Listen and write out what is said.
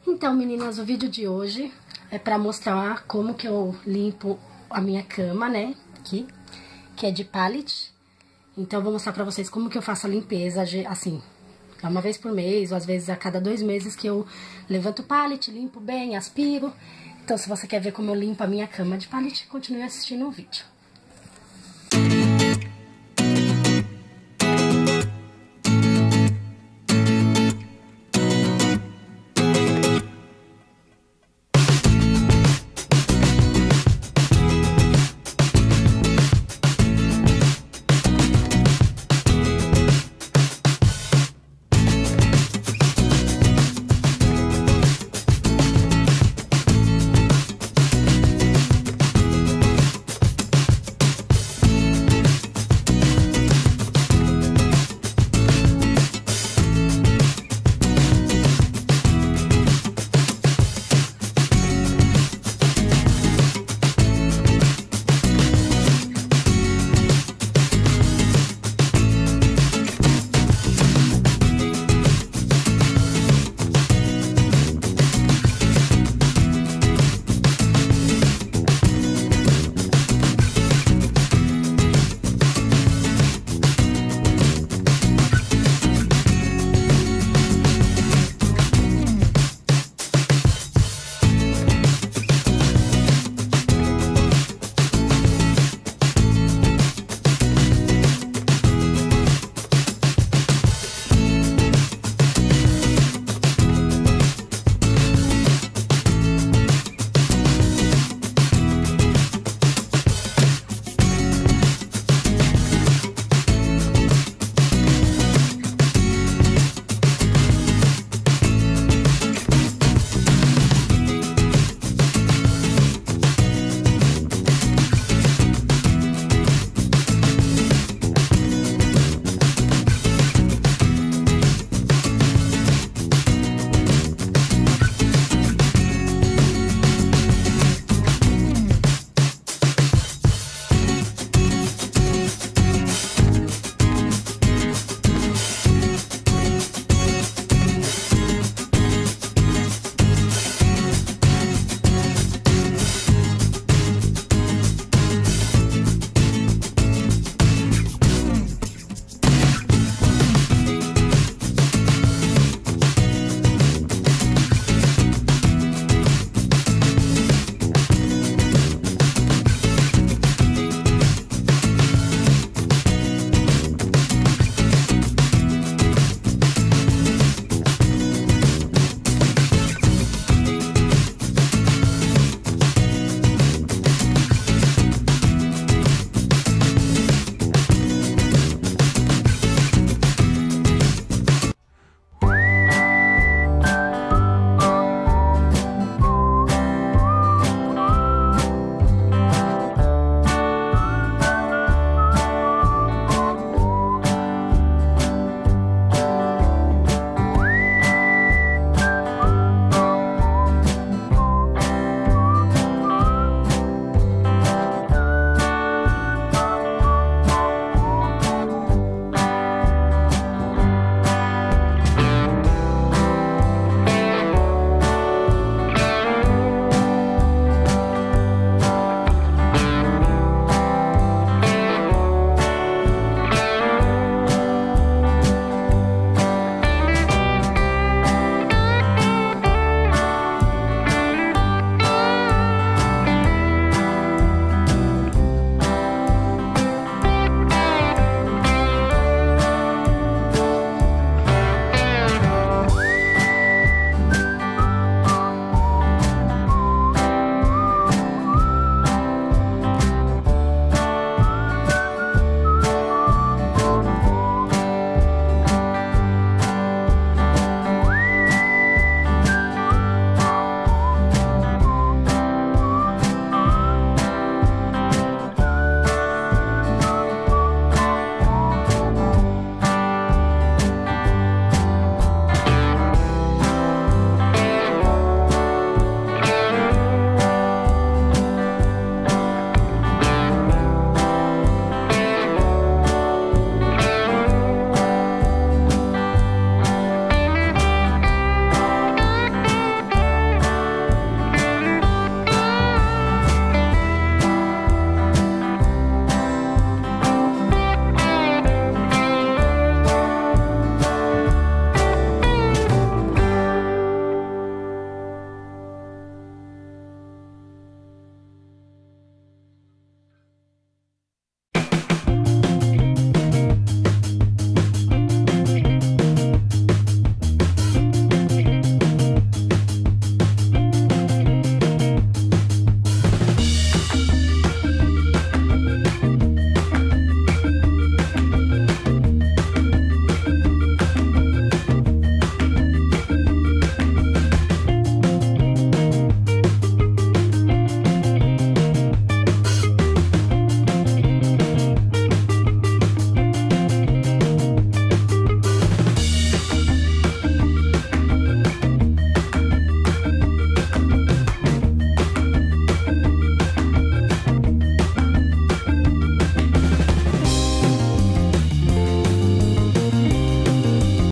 Então, meninas, o vídeo de hoje é pra mostrar como que eu limpo a minha cama, né, aqui, que é de pallet. Então, eu vou mostrar pra vocês como que eu faço a limpeza, assim, uma vez por mês, ou às vezes a cada 2 meses que eu levanto o pallet, limpo bem, aspiro. Então, se você quer ver como eu limpo a minha cama de pallet, continue assistindo o vídeo.